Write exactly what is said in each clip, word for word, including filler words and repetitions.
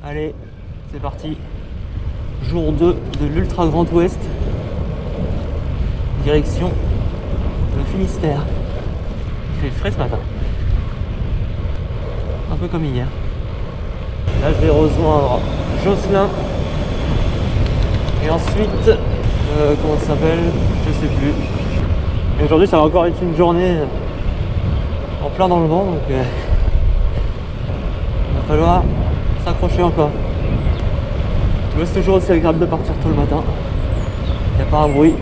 Allez, c'est parti. Jour deux de l'Ultra Grand Ouest. Direction le Finistère. Il fait frais ce matin. Un peu comme hier. Là, je vais rejoindre Jocelyn. Et ensuite, euh, comment ça s'appelle? Je sais plus. Et aujourd'hui, ça va encore être une journée en plein dans le vent, donc euh, il va falloir s'accrocher encore. Mais c'est toujours aussi agréable de partir tôt le matin. Il n'y a pas un bruit.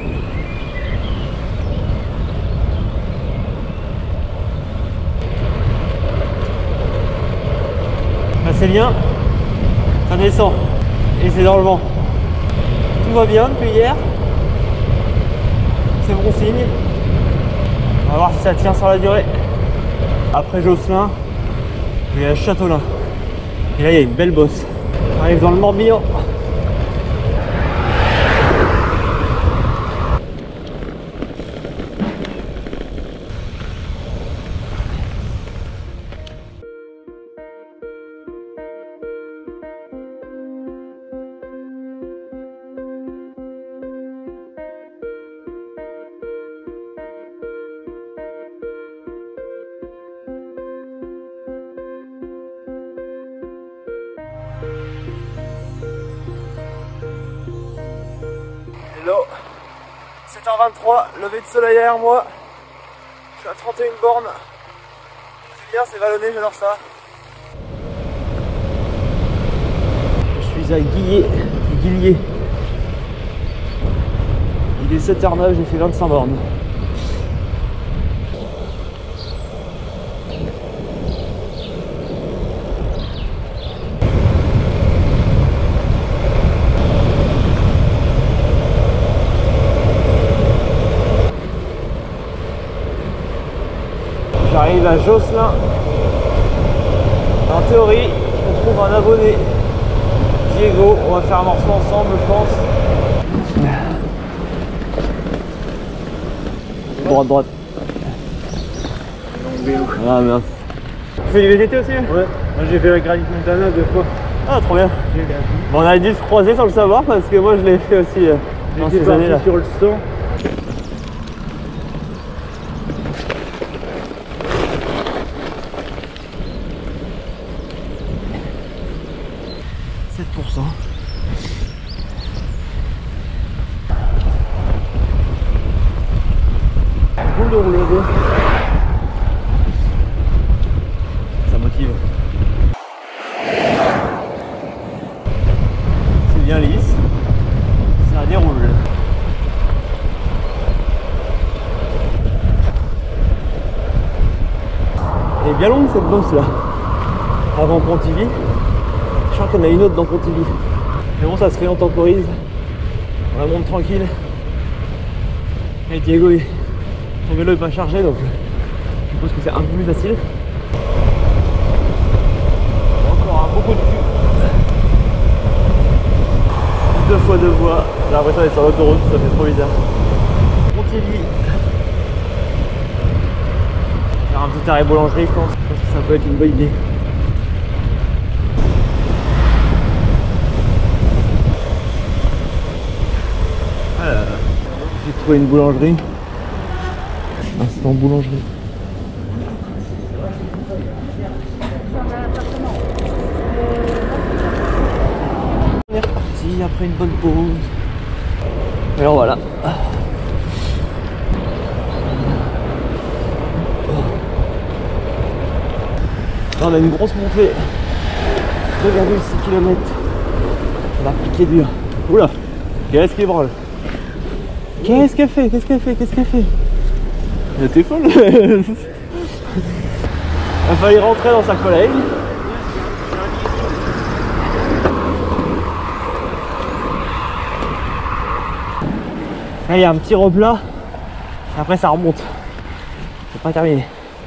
Là, c'est bien, ça descend et c'est dans le vent. Tout va bien depuis hier. C'est bon signe. On va voir si ça tient sur la durée. Après Jocelyn, il y a Châteaulin. Et là, il y a une belle bosse. On arrive dans le Morbihan. Hello, sept heures vingt-trois, lever de soleil derrière moi. Je suis à trente et une bornes. C'est bien, c'est vallonné, j'adore ça. Je suis à Guillet, Guillier. Il est sept heures neuf, j'ai fait vingt-cinq bornes. J'arrive à Jocelyn. En théorie, je retrouve un abonné, Diego. On va faire un morceau ensemble, je pense. Droite, droite. Ah merde. Tu fais du V T T aussi? Ouais. Moi j'ai fait la Granit Montana deux fois. Ah trop bien. Bon, on a dû se croiser sans le savoir parce que moi je l'ai fait aussi euh, dans ces années-là. Sur le son. sept pour cent. Boule de rouleau. Ça motive. C'est bien lisse. Ça déroule. Elle est bien longue cette bosse là. Avant Pontivy. Je crois qu'on a une autre dans Pontivy. Mais bon, ça se fait, on temporise. On la monte tranquille. Et Diego, il... son vélo est pas chargé, donc je suppose que c'est un peu plus facile. Encore un beaucoup de cul. Deux fois deux voies. J'ai l'impression d'être sur l'autoroute, ça fait trop bizarre. Pontivy. Faire un petit arrêt boulangerie, je pense. Je pense que ça peut être une bonne idée. J'ai trouvé une boulangerie. Instant boulangerie. On est reparti après une bonne pause. Et alors voilà. Là, on a une grosse montée. deux virgule six kilomètres. Ça va piquer dur. Oula, qu'est-ce qui branle? Qu'est-ce qu'elle fait? Qu'est-ce qu'elle fait? Qu'est-ce qu'elle fait? T'es folle. Il a fallu rentrer dans sa collègue. Là, il y a un petit replat. Et après, ça remonte. C'est pas terminé.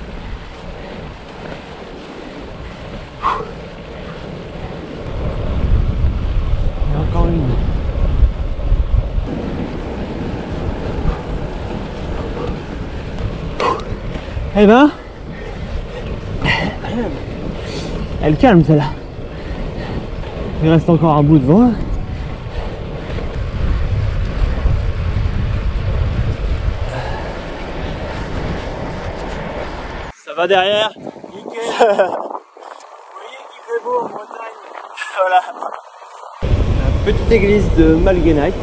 Il y a encore une. Eh ben, elle calme celle-là. Il reste encore un bout de vent. Ça va derrière. Nickel. Vous voyez qu'il fait beau en Bretagne. Voilà. La petite église de Malguenac.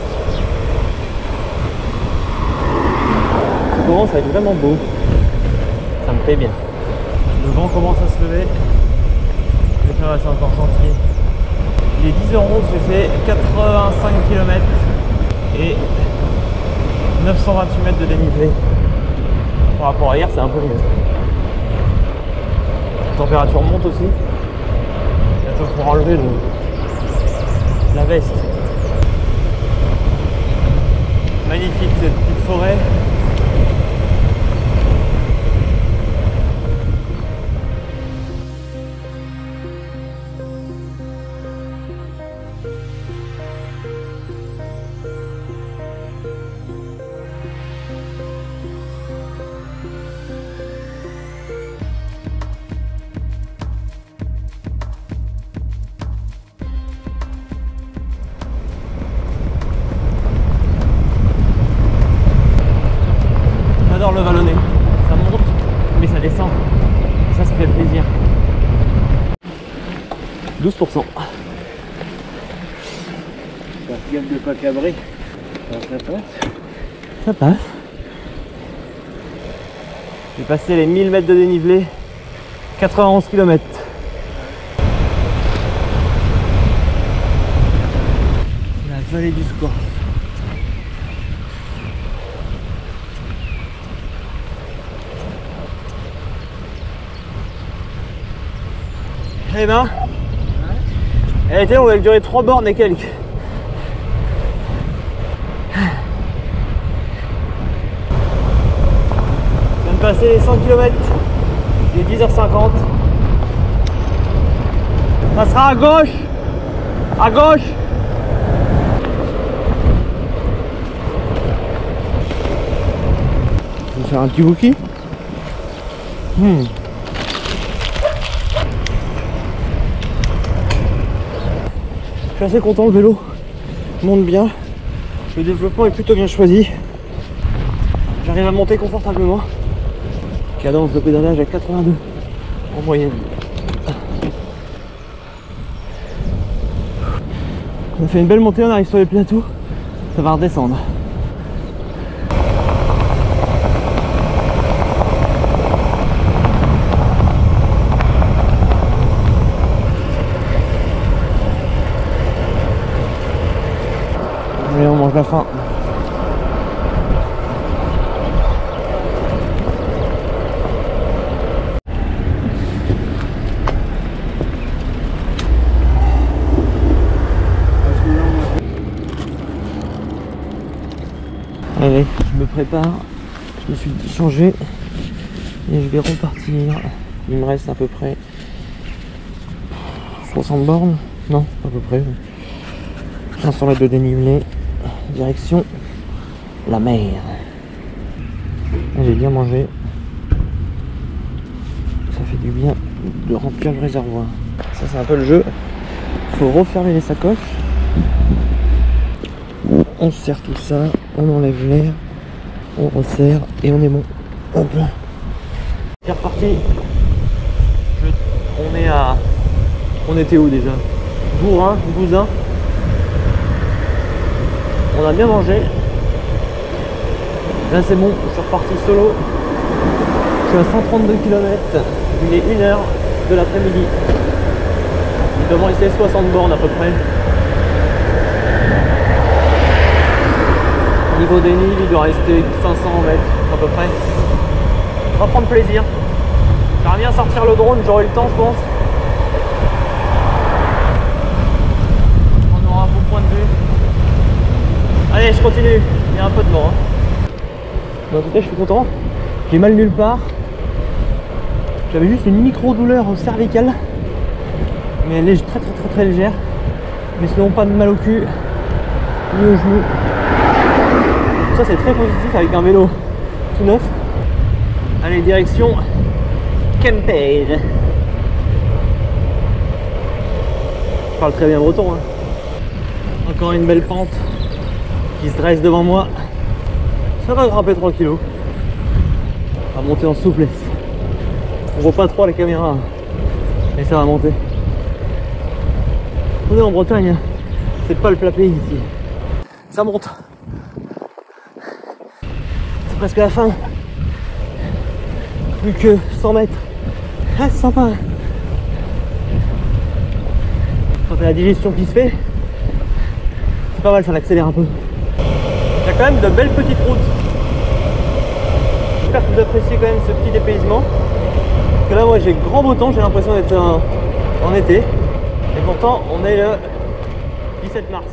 Ça commence à être vraiment beau. Ça me plaît bien. Le vent commence à se lever. Je vais faire encore chantier. Il est dix heures onze, j'ai fait quatre-vingt-cinq kilomètres et neuf cent vingt-huit mètres de dénivelé. Par rapport à hier, c'est un peu mieux. La température monte aussi. Bientôt pour enlever le, la veste. Magnifique cette petite forêt. J'adore le vallonné, ça monte mais ça descend et ça ça fait plaisir. douze pour cent. Ça regarde de pas cabrer. Ça passe. Ça passe. J'ai passé les mille mètres de dénivelé, quatre-vingt-onze kilomètres. La vallée du Scorff. Eh ben, elle était longue, elle durait trois bornes et quelques. Je viens de passer les cent kilomètres, il est dix heures cinquante. Ça sera à gauche, à gauche. Je vais faire un petit bouquet. Hmm. Je suis assez content, le vélo monte bien, le développement est plutôt bien choisi, j'arrive à monter confortablement, cadence de pédalage à quatre-vingt-deux en moyenne. On a fait une belle montée, on arrive sur les plateaux, ça va redescendre. Allez, on mange la fin. Allez, je me prépare, je me suis changé et je vais repartir. Il me reste à peu près soixante bornes, non, à peu près quinze sur la de dénivelé. Direction la mer. J'ai bien mangé. Ça fait du bien de remplir le réservoir. Ça c'est un peu le jeu. Faut refermer les sacoches. On serre tout ça, on enlève l'air, on resserre et on est bon. Hop là. C'est reparti. Je... On est à. On était où déjà? Bourrin, Bousin. On a bien mangé. Là c'est bon, je suis reparti solo. Je suis à cent trente-deux kilomètres. Il est une heure de l'après-midi. Il doit me rester soixante bornes à peu près. Niveau dénivelé, il doit rester cinq cents mètres à peu près. On va prendre plaisir. J'aimerais bien sortir le drone, j'aurai le temps je pense. On aura un beau point de vue. Allez, je continue, il y a un peu de vent. Hein. Mais en tout cas, je suis content. J'ai mal nulle part. J'avais juste une micro douleur au cervical. Mais elle est très très très très légère. Mais sinon, pas de mal au cul, ni au genou. Ça, c'est très positif avec un vélo tout neuf. Allez, direction Quimper. parle très bien breton. Hein. Encore une belle pente qui se dresse devant moi. Ça va grimper tranquillou. On va monter en souplesse. On voit pas trop la caméra, mais ça va monter. On est en Bretagne, c'est pas le plat pays ici. Ça monte. C'est presque la fin. Plus que cent mètres. Ah, c'est sympa. Quand t'as la digestion qui se fait, c'est pas mal, ça l'accélère un peu. Il y a quand même de belles petites routes. J'espère que vous appréciez quand même ce petit dépaysement. Parce que là, moi, j'ai grand beau temps, j'ai l'impression d'être en, en été. Et pourtant, on est le dix-sept mars.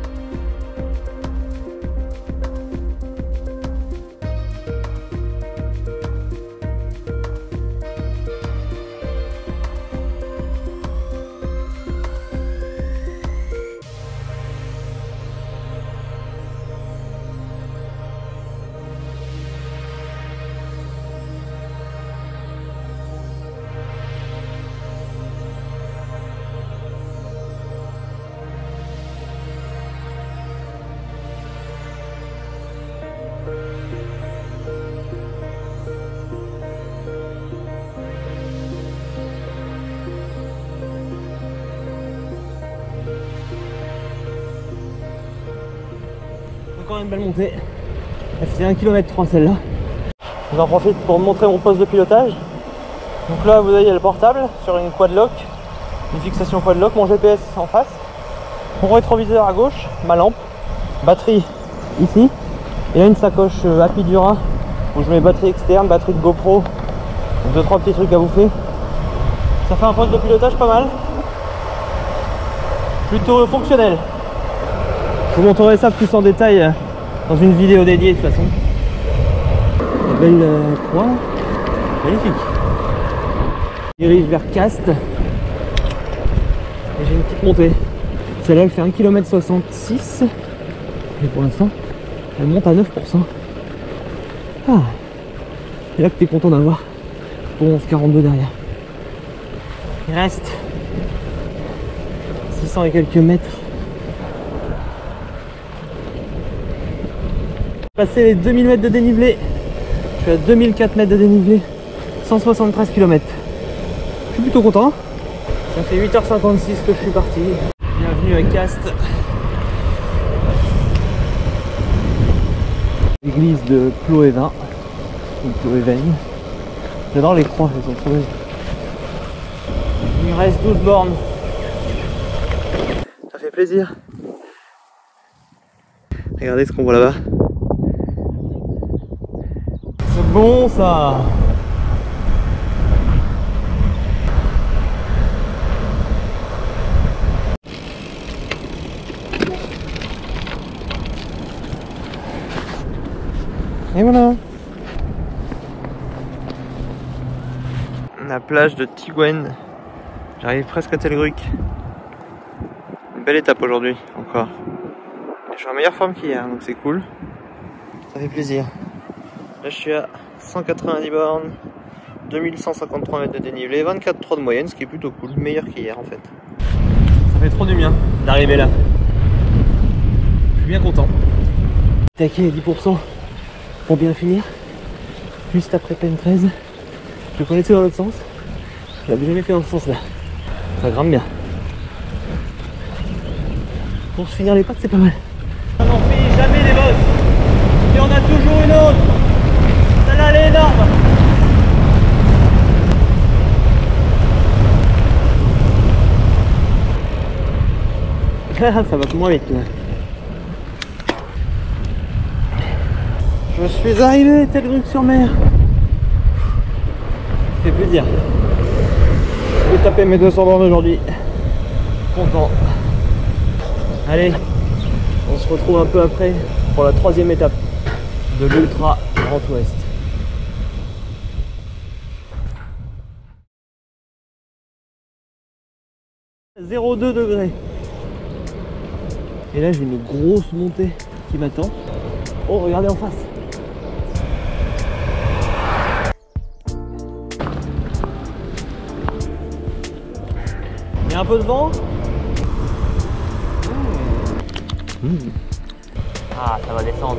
Encore une belle montée. Elle fait un kilomètre trois celle-là. J'en profite pour montrer mon poste de pilotage. Donc là vous voyez le portable sur une quadlock, une fixation quadlock, mon G P S en face, mon rétroviseur à gauche, ma lampe, batterie ici, et là une sacoche Apidura où je mets batterie externe, batterie de GoPro, deux trois petits trucs à bouffer. Ça fait un poste de pilotage pas mal, plutôt fonctionnel. Je vous montrerai ça plus en détail dans une vidéo dédiée de toute façon. La belle euh, croix, magnifique. Je dirige vers Castres et j'ai une petite montée. Celle-là elle fait un kilomètre soixante-six et pour l'instant elle monte à neuf pour cent. Ah, c'est là que tu es content d'avoir ton onze quarante-deux derrière. Il reste six cents et quelques mètres. Passer les deux mille mètres de dénivelé, je suis à deux mille quatre mètres de dénivelé, cent soixante-treize kilomètres. Je suis plutôt content. Ça fait huit heures cinquante-six que je suis parti. Bienvenue à Castres. L'église de Ploéven, ou Ploéven. J'adore les croix, elles sont trop belles. Il me reste douze bornes. Ça fait plaisir. Regardez ce qu'on voit là-bas. C'est bon ça. Et voilà. La plage de Tigouenne. J'arrive presque à Telgruc. Une belle étape aujourd'hui encore. Je suis en meilleure forme qu'hier, donc c'est cool. Ça fait plaisir. Là je suis à cent quatre-vingt-dix bornes, deux mille cent cinquante-trois mètres de dénivelé, vingt-quatre virgule trois de moyenne, ce qui est plutôt cool, meilleur qu'hier en fait. Ça fait trop du bien d'arriver là. Je suis bien content. Taquet dix pour cent pour bien finir. Juste après peine treize. Je connaissais dans l'autre sens. Je l'avais jamais fait dans ce sens là. Ça grimpe bien. Pour se finir les pattes c'est pas mal. On n'en finit jamais les bosses. Et on a toujours une autre. Celle-là elle est énorme. Ça va moins vite là. Je suis arrivé, Telgruc-sur-Mer. Ça fait plaisir. Je vais taper mes deux cents bornes aujourd'hui. Content. Allez, on se retrouve un peu après pour la troisième étape de l'Ultra Grand Ouest. zéro virgule deux degrés. Et là j'ai une grosse montée qui m'attend. Oh regardez en face. Il y a un peu de vent. Mmh. Ah, ça va descendre.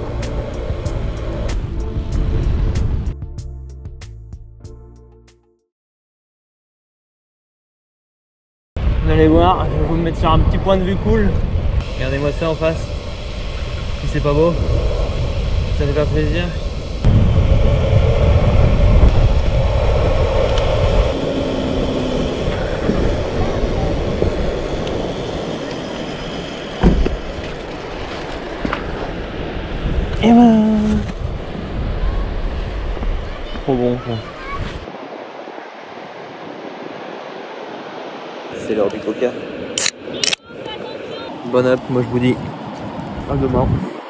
Vous allez voir, je vais vous mettre sur un petit point de vue cool. Regardez-moi ça en face. Si c'est pas beau, ça fait pas plaisir. Et ben, trop bon ça. C'est l'heure du coca. Bon up, moi je vous dis à demain.